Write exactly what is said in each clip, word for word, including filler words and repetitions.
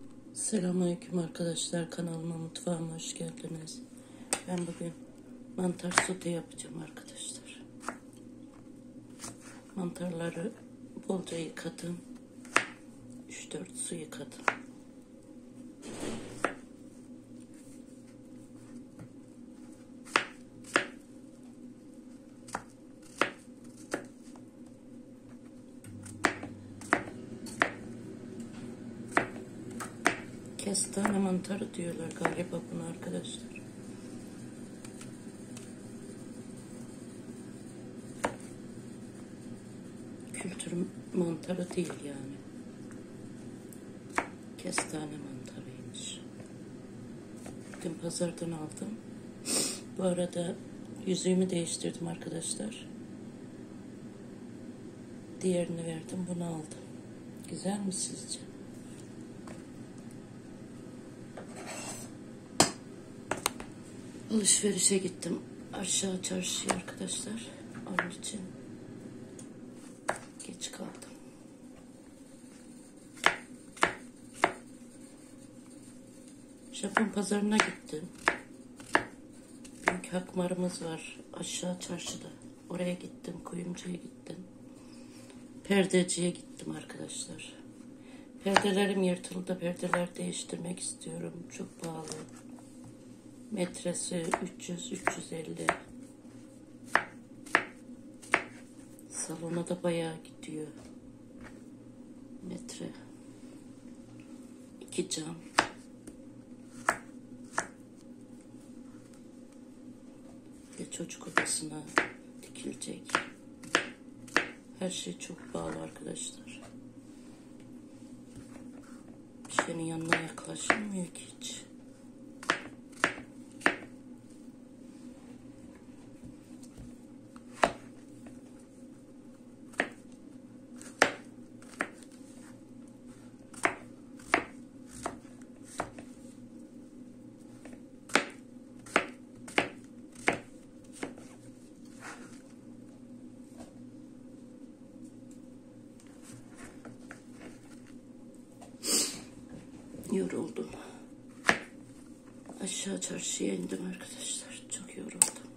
Selamünaleyküm arkadaşlar, kanalıma, mutfağıma hoş geldiniz. Ben bugün mantar sote yapacağım arkadaşlar. Mantarları bolca yıkadım. üç dört su yıkadım. Kestane mantarı diyorlar galiba bunu arkadaşlar. Kültür mantarı değil yani. Kestane mantarıymış. Dün pazardan aldım. Bu arada yüzüğümü değiştirdim arkadaşlar. Diğerini verdim, bunu aldım. Güzel mi sizce? Alışverişe gittim. Aşağı çarşıya arkadaşlar. Onun için geç kaldım. Japon pazarına gittim. Büyük hakmarımız var aşağı çarşıda. Oraya gittim. Kuyumcuya gittim. Perdeciye gittim arkadaşlar. Perdelerim yırtıldı. Perdeler değiştirmek istiyorum. Çok pahalı. Metresi üç yüz üç yüz elli. Salona da bayağı gidiyor. Metre. İki cam. Ve çocuk odasına dikilecek. Her şey çok pahalı arkadaşlar. Bir şeyin yanına yaklaşılmıyor ki hiç. Yoruldum. Aşağı çarşıya indim arkadaşlar. Çok yoruldum.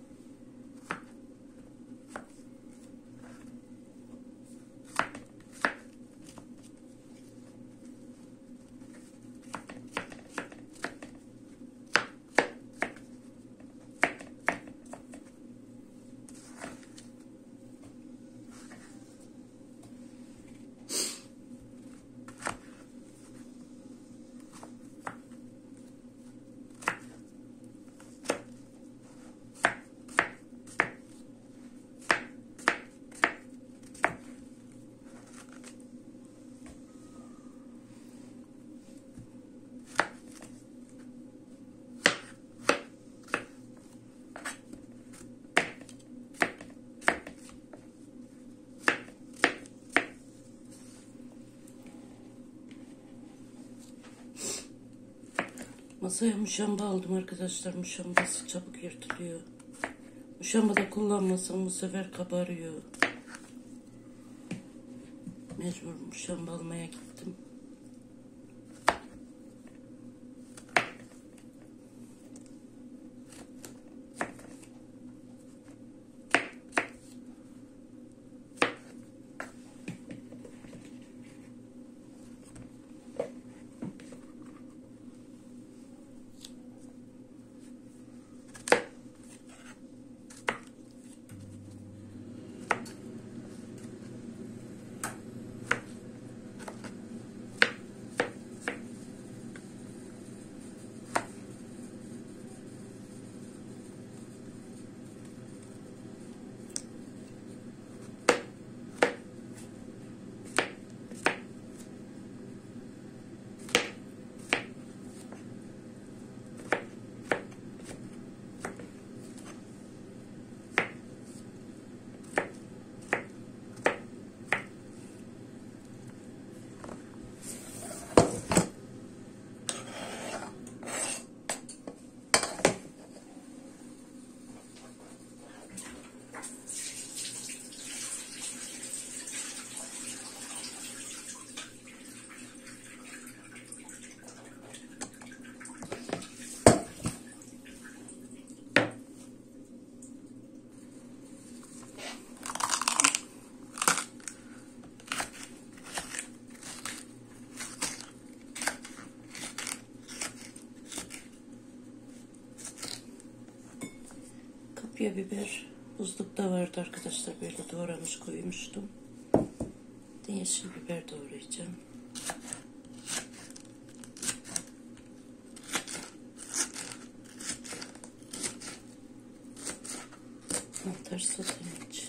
Masaya muşamba aldım arkadaşlar. Muşambası çabuk yırtılıyor. Muşamba da kullanmasam bu sefer kabarıyor. Mecbur muşamba almaya gittim. Kapya biber buzlukta vardı arkadaşlar. Böyle doğramış koymuştum. Yeşil biber doğrayacağım. Mantar sotenin için.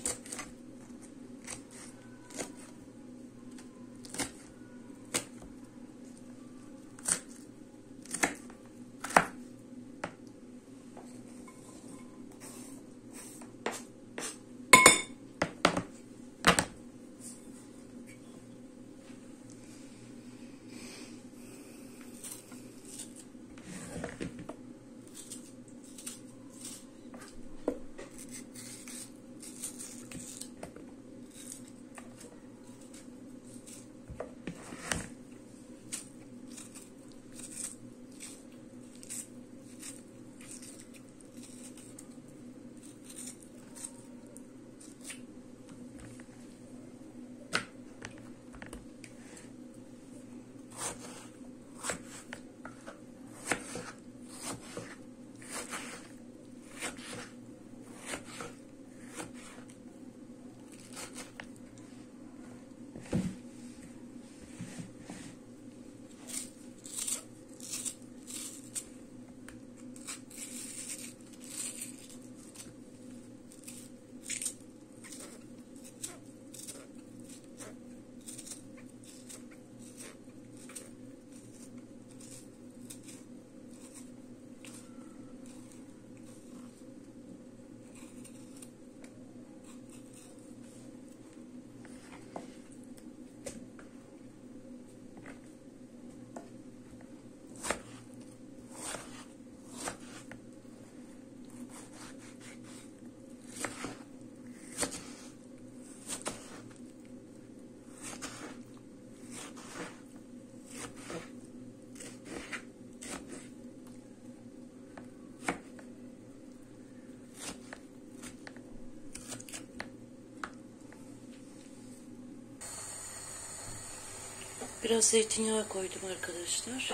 Biraz zeytinyağı koydum arkadaşlar.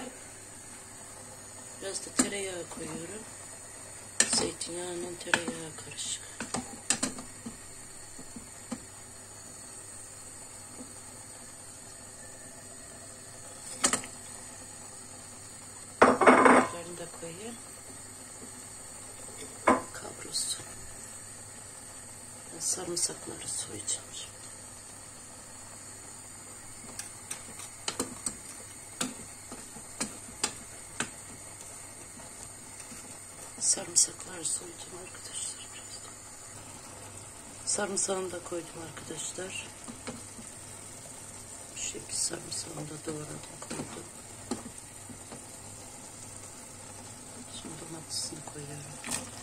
Biraz da tereyağı koyuyorum. Zeytinyağının tereyağı karışık. Bunları da koyayım. Kavrulsun. Ben sarımsakları soyacağım şimdi. Sarımsakları soyacağım arkadaşlar birazdan. Sarımsağını da koydum arkadaşlar. Bu şekilde sarımsağını da doğradım koydum. Şimdi domatesini koyuyorum.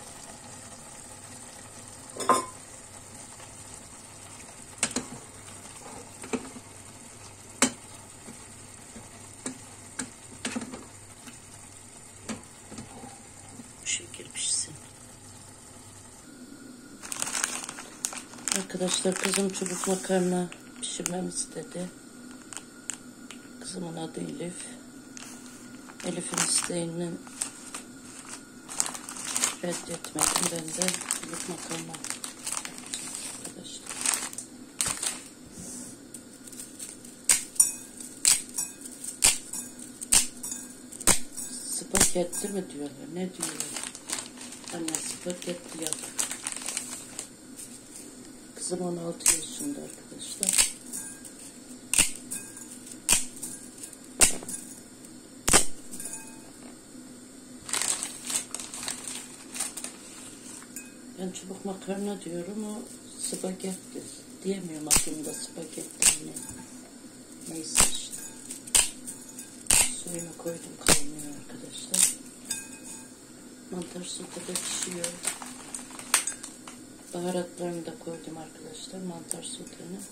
Pişsin. Arkadaşlar kızım çubuk makarna pişirmemi istedi. Kızımın adı Elif. Elif'in isteğini reddetmedim. Ben de çubuk makarna arkadaşlar. Spagetti mi diyorlar? Ne diyorlar? Anne spagetti yap. Kızım on altı yaşında arkadaşlar. Ben çubuk makarna diyorum, o spagetti diyemiyorum aklımda, spagetti ne? Neyse işte. Suyunu koydum, kaynıyor arkadaşlar. Mantar sote pişiyor. Baharatlarını da koydum arkadaşlar mantar soteni.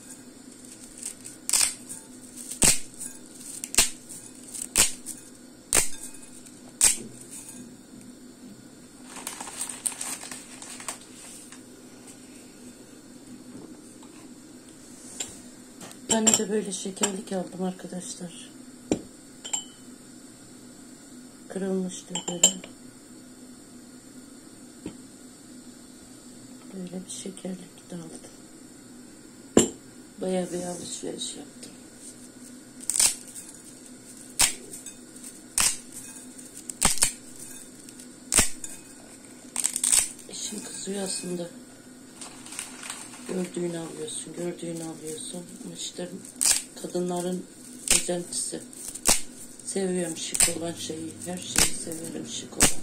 Ben de böyle şekerlik aldım arkadaşlar. Kırılmıştı böyle. Şöyle bir şekerlik de aldım. Bayağı bir alışveriş yaptım. İşin kızıyor aslında. Gördüğünü alıyorsun, gördüğünü alıyorsun. Ama işte kadınların özentisi. Seviyorum şık olan şeyi. Her şeyi severim şık olan.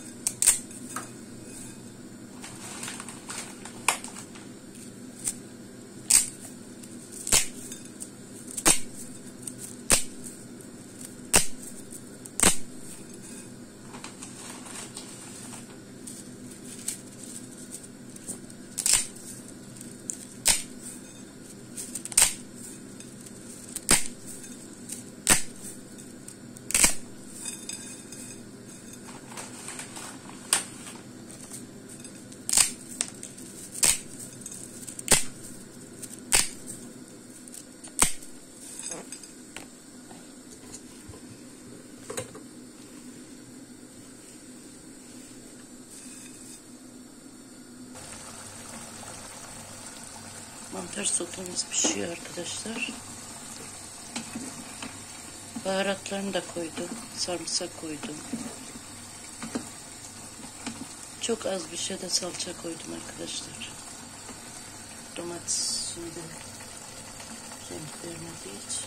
Mantar sotomuz pişiyor arkadaşlar. Baharatlarını da koydum. Sarımsak koydum. Çok az bir şey de salça koydum arkadaşlar. Domates şimdi renk vermediği için.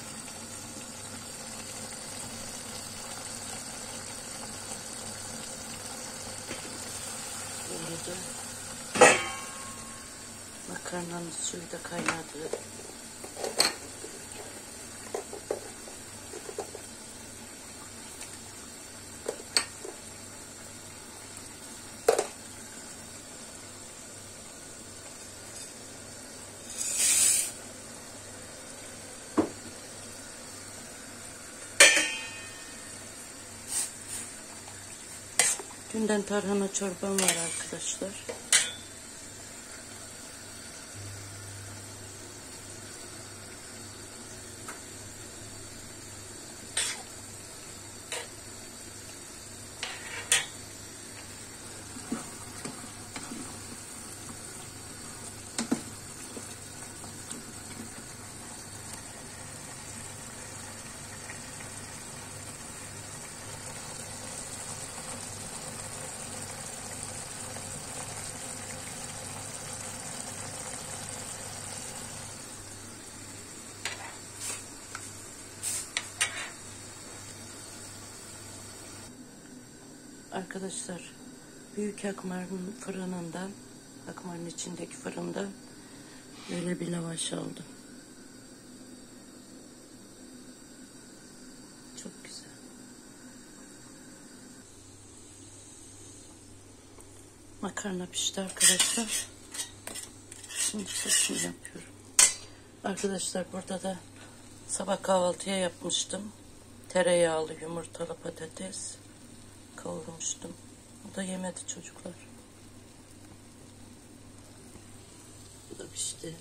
Bu arada makarnanın suyu da kaynadı. Dünden tarhana çorbam var arkadaşlar. Arkadaşlar, büyük akmarın fırınından, akmarın içindeki fırından böyle bir lavaş aldım. Çok güzel. Makarna pişti arkadaşlar. Şimdi sosunu yapıyorum. Arkadaşlar burada da sabah kahvaltıya yapmıştım. Tereyağlı yumurtalı patates kavurmuştum. O da yemedi çocuklar. Bu da pişti.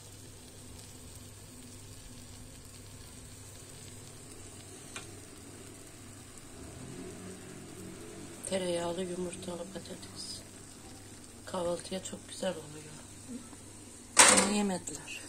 Tereyağlı yumurtalı patates. Kahvaltıya çok güzel oluyor. Onu yemediler.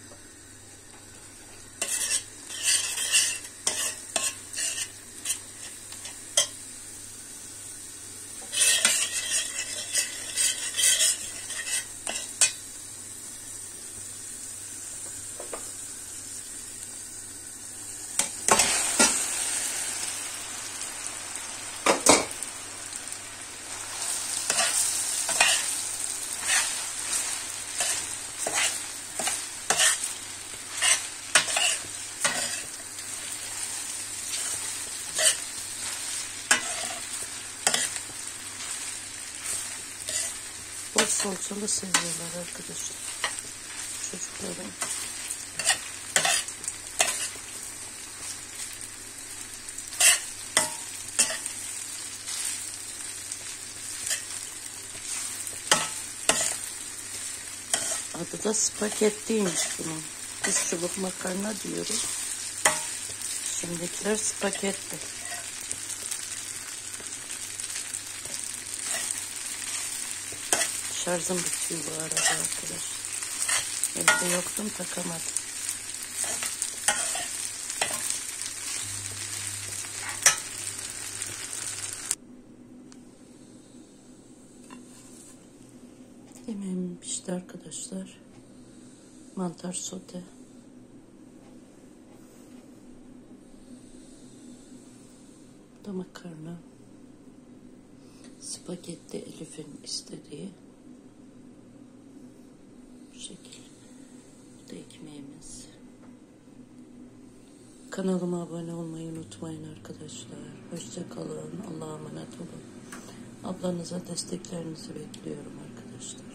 Bol salçalı seviyorlar arkadaşlar. Çocuklarım. Adı da spagettiymiş bunun. Biz çubuk makarna diyoruz. Şimdikiler spagetti. şarjım bitiyor bu arada arkadaşlar. Evde yoktum, takamadım. Yemeğim pişti arkadaşlar. Mantar sote. Bu da makarna. Spagetti Elif'in istediği. Bu şekil. Bu da ekmeğimiz. Kanalıma abone olmayı unutmayın arkadaşlar. Hoşça kalın. Allah'a emanet olun. Ablanıza desteklerinizi bekliyorum arkadaşlar.